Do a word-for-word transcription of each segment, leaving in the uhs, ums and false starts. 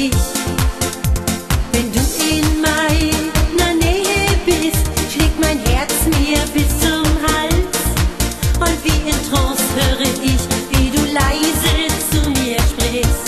dich. Wenn du in meiner Nähe bist, schlägt mein Herz mir bis zum Hals. Und wie in Trance höre ich, wie du leise zu mir sprichst.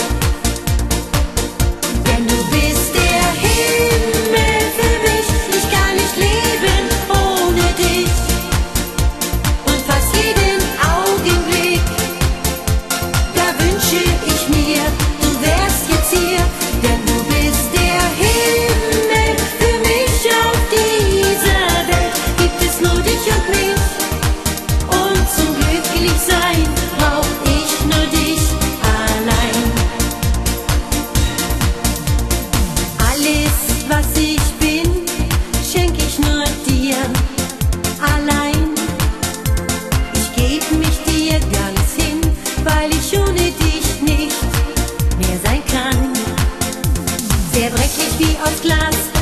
Denn du bist der Himmel für mich, ich kann nicht leben ohne dich. Und fast jeden Augenblick, da wünsche ich mir, du wärst jetzt hier. Denn du bist der Himmel für mich auf dieser Welt. Gibt es nur dich und mich, und zum Glücklichsein brauch ich nur dich allein. Alles, was ich bin, schenk ich nur dir allein. Ich geb mich dir ganz hin, weil ich ohne dich nicht mehr sein kann. Zerbrechlich wie aus Glas